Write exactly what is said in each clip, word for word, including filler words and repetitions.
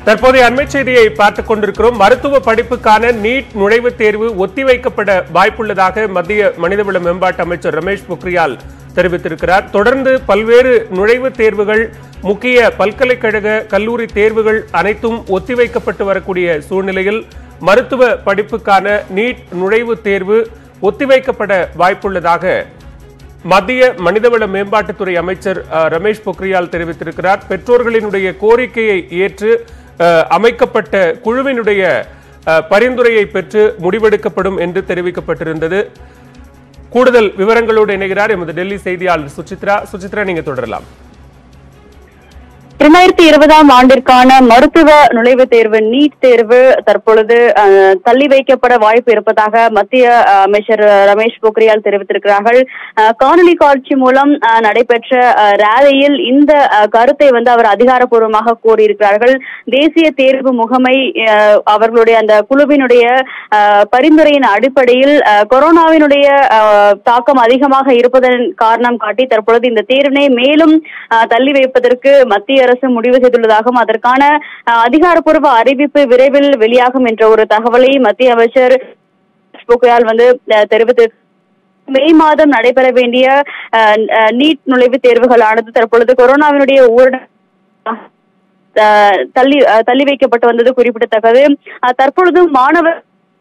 தற்போதைய அண்மை செய்தியை பார்த்துக் கொண்டிருக்கிறோம். மருத்துவ படிப்புக்கான நீட் நுழைவுத் தேர்வு ஒத்திவைக்கப்பட வாய்ப்புள்ளதாக மத்திய மனிதவள மேம்பாட்டு அமைச்சர் ரமேஷ் பொக்ரியால் தெரிவித்திருக்கிறார். தொடர்ந்து பல்வேறு நுழைவுத் தேர்வுகள், முக்கிய பல்கலைக்கழக கல்லூரி தேர்வுகள் அனைத்தும் ஒத்திவைக்கப்பட்டு வரக்கூடிய சூழ்நிலையில் மருத்துவ படிப்புக்கான நீட் நுழைவுத் தேர்வு ஒத்திவைக்கப்பட வாய்ப்புள்ளதாக மத்திய மனிதவள மேம்பாட்டுத்துறை அமைச்சர் ரமேஷ் பொக்ரியால் தெரிவித்திருக்கிறார். பெற்றோர்களினுடைய கோரிக்கையை ஏற்று அமைக்கப்பட்ட குழுவினுடைய பரிந்துரையை பெற்று முடிவெடுக்கப்படும் என்று தெரிவிக்கப்பட்டிருந்தது. கூடுதல் விவரங்களோடு இணைகிறார் எமது டெல்லி செய்தியாளர் சுசித்ரா. சுசித்ரா, நீங்க தொடரலாம். இரண்டாயிரத்தி இருபதாம் ஆண்டிற்கான மருத்துவ நுழைவுத் தேர்வு நீட் தேர்வு தற்பொழுது தள்ளி வைக்கப்பட வாய்ப்பு இருப்பதாக மத்திய அமைச்சர் ரமேஷ் பொக்ரியால் தெரிவித்திருக்கிறார்கள். காணொலி காட்சி மூலம் நடைபெற்ற ரேலியில் இந்த கருத்தை வந்து அவர் அதிகாரப்பூர்வமாக கூறியிருக்கிறார்கள். தேசிய தேர்வு முகமை அவர்களுடைய அந்த குழுவினுடைய பரிந்துரையின் அடிப்படையில் கொரோனாவினுடைய தாக்கம் அதிகமாக இருப்பதன் காரணம் காட்டி தற்பொழுது இந்த தேர்வினை மேலும் தள்ளி வைப்பதற்கு மத்திய அரசு முடிவு செய்துள்ளதாகவும் அதற்கான அதிகாரப்பூர்வ அறிவிப்பு விரைவில் வெளியாகும் என்ற ஒரு தகவலை மத்திய அமைச்சர் பொக்ரியால் வந்து தெரிவித்து மே மாதம் நடைபெற வேண்டிய நீட் நுழைவுத் தேர்வுகளானது தற்பொழுது கொரோனாவினுடைய ஊரடங்கு தள்ளி தள்ளி வைக்கப்பட்டு வந்தது குறிப்பிடத்தக்கது. தற்பொழுது மாணவர்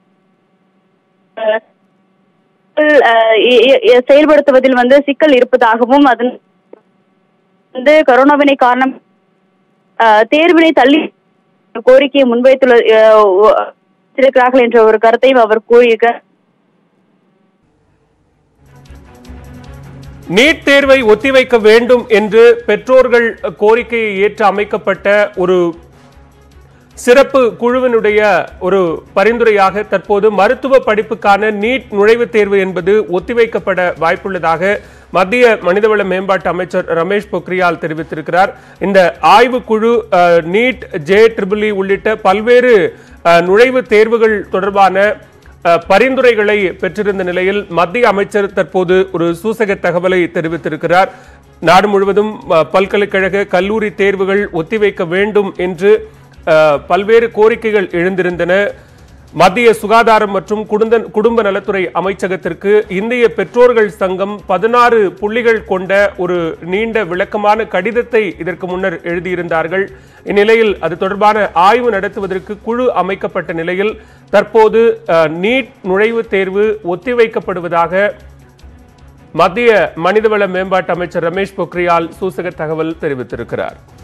செயல்படுத்துவதில் வந்து சிக்கல் இருப்பதாகவும் அதன் வந்து கொரோனாவினை காரணம் தேர்வினை தள்ளி கோரிக்கையை முன்வைத்துள்ளார்கள் என்ற ஒரு கருத்தையும் அவர் கூறியிருக்கிறார். நீட் தேர்வை ஒத்திவைக்க வேண்டும் என்று பெற்றோர்கள் கோரிக்கையை ஏற்று அமைக்கப்பட்ட ஒரு சிறப்பு குழுவினுடைய ஒரு பரிந்துரையாக தற்போது மருத்துவ படிப்புக்கான நீட் நுழைவுத் தேர்வு என்பது ஒத்திவைக்கப்பட வாய்ப்புள்ளதாக மத்திய மனிதவள மேம்பாட்டு அமைச்சர் ரமேஷ் பொக்ரியால் தெரிவித்திருக்கிறார். இந்த ஆய்வுக்குழு நீட், ஜே ட்ரிபிள் இ உள்ளிட்ட பல்வேறு நுழைவுத் தேர்வுகள் தொடர்பான பரிந்துரைகளை பெற்றிருந்த நிலையில் மத்திய அமைச்சர் தற்போது ஒரு சூசக தகவலை தெரிவித்திருக்கிறார். நாடு முழுவதும் பல்கலைக்கழக கல்லூரி தேர்வுகள் ஒத்திவைக்க வேண்டும் என்று பல்வேறு கோரிக்கைகள் எழுந்திருந்தன. மத்திய சுகாதாரம் மற்றும் குடும்ப நலத்துறை அமைச்சகத்திற்கு இந்திய பெற்றோர்கள் சங்கம் பதினாறு புள்ளிகள் கொண்ட ஒரு நீண்ட விளக்கமான கடிதத்தை இதற்கு முன்னர் எழுதியிருந்தார்கள். இந்நிலையில் அது தொடர்பான ஆய்வு நடத்துவதற்கு குழு அமைக்கப்பட்ட நிலையில் தற்போது நீட் நுழைவுத் தேர்வு ஒத்திவைக்கப்படுவதாக மத்திய மனிதவள மேம்பாட்டு அமைச்சர் ரமேஷ் பொக்ரியால் சூசக தகவல் தெரிவித்திருக்கிறார்.